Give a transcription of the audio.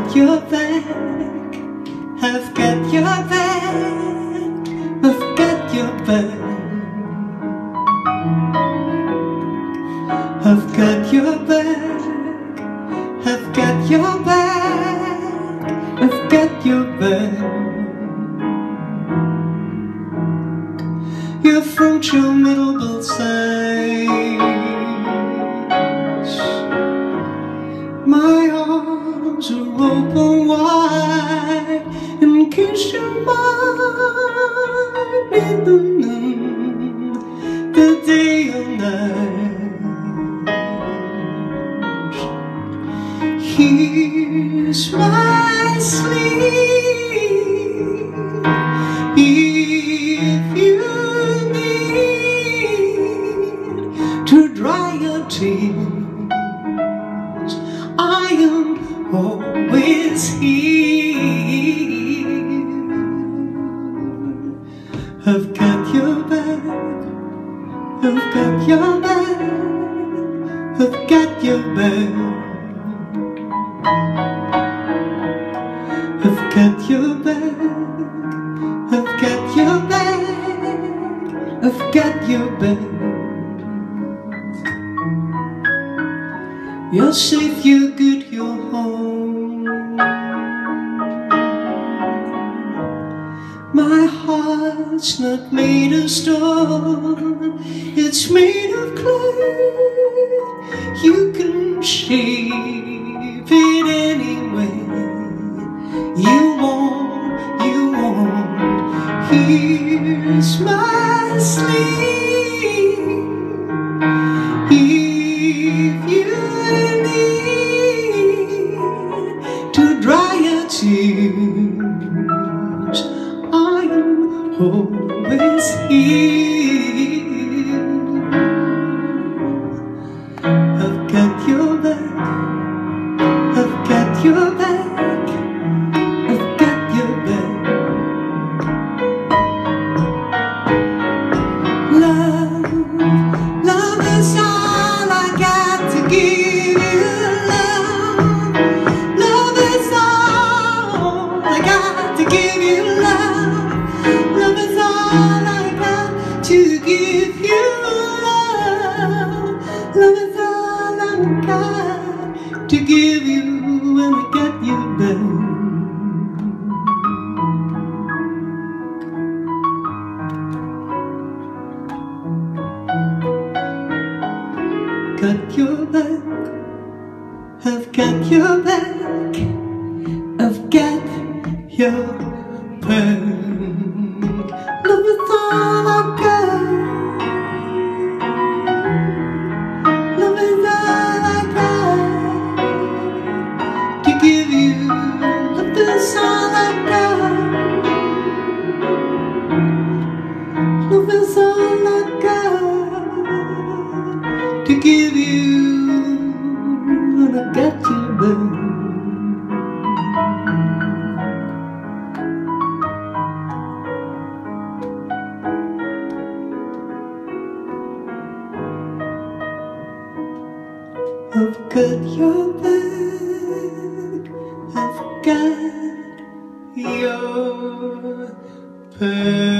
got your back, I've got your back, I've got your back. I've got your back, I've got your back, I've got your back. Your throat, your middle bullseye, my arms are open wide in case you might need the noon, the day or night. Here's my sleeve, if you need to dry your tears, I am always here. I've got your back, I've got your back, I've got your back. I've got your back, I've got your back, I've got your back. You're safe, you're good, you're home. My heart's not made of stone, it's made of clay. You can shape it anyway you want, you want. Here's my sleeve, if you need to dry your tears, I am always here. I've got your back, I've got your back, I've got your back. Love, love is all I got to give you. Love, love is all I got to give you. Love, love is all I got to give you. Love, love is all I got to give you when I got you back. Got your back, I've got your back, I've got your back. Love is all I got, love is all I got to give you. Love is all I got, love is all I got to give you, and I got you back. I've got your back, I've got your back.